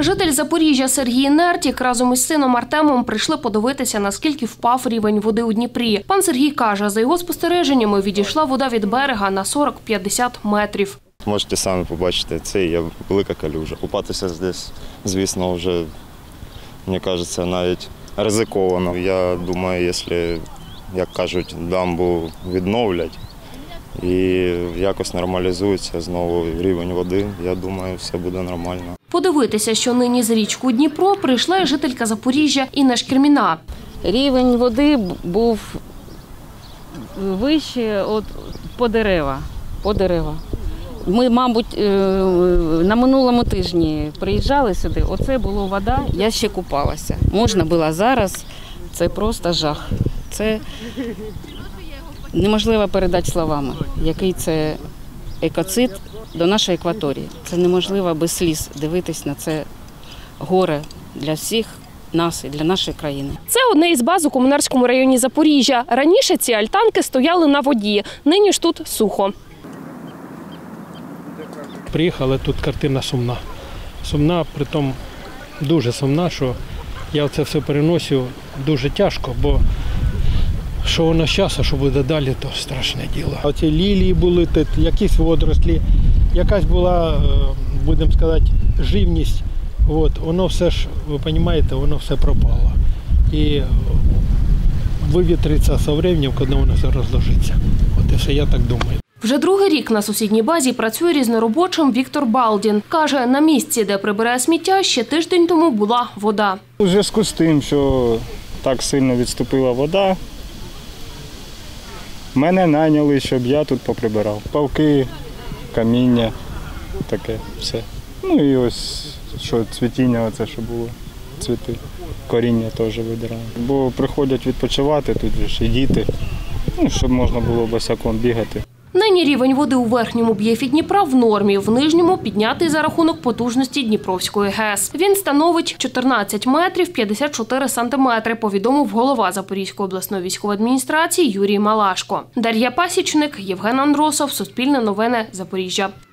Житель Запоріжжя Сергій Нертік разом із сином Артемом прийшли подивитися, наскільки впав рівень води у Дніпрі. Пан Сергій каже, за його спостереженнями відійшла вода від берега на 40-50 метрів. Можете самі побачити, це є велика калюжа. Купатися здесь, звісно, вже, мені кажеться, навіть ризиковано. Я думаю, якщо, як кажуть, дамбу відновлять і якось нормалізується знову рівень води, я думаю, все буде нормально. Подивитися, що нині за річку Дніпро, прийшла і жителька Запоріжжя Інна Шкірміна. Рівень води був вище по дерева. Ми, мабуть, на минулому тижні приїжджали сюди, оце була вода, я ще купалася. Можна було зараз, це просто жах. Це неможливо передати словами, який це екоцид до нашої акваторії. Це неможливо без сліз дивитись на це горе для всіх нас і для нашої країни. Це одне із баз у Комунарському районі Запоріжжя. Раніше ці альтанки стояли на воді, нині ж тут сухо. Приїхали, тут картина сумна. Сумна, притом дуже сумна, що я це все переносю дуже тяжко, бо що воно зараз, а що буде далі, то страшне діло. Оці лілії були, тут якісь водорослі, якась була, будемо сказати, живність. Воно все ж, ви розумієте, воно все пропало. І вивітриться з часом, коли воно все розложиться. І все, я так думаю. Вже другий рік на сусідній базі працює різноробочим Віктор Балдін. Каже, на місці, де прибирає сміття, ще тиждень тому була вода. У зв'язку з тим, що так сильно відступила вода, мене найняли, щоб я тут поприбирав. Павки, каміння, таке все. Ну і ось, що цвітіння, оце, що було, цвіти, коріння теж видираємо. Бо приходять відпочивати, тут ж і діти, щоб можна було босяком бігати. Нині рівень води у верхньому б'єфі Дніпра в нормі, в нижньому піднятий за рахунок потужності Дніпровської ГЕС. Він становить 14 метрів 54 сантиметри, повідомив голова Запорізької обласної військової адміністрації Юрій Малашко. Дар'я Пасічник, Євген Андросов, Суспільне новини, Запоріжжя.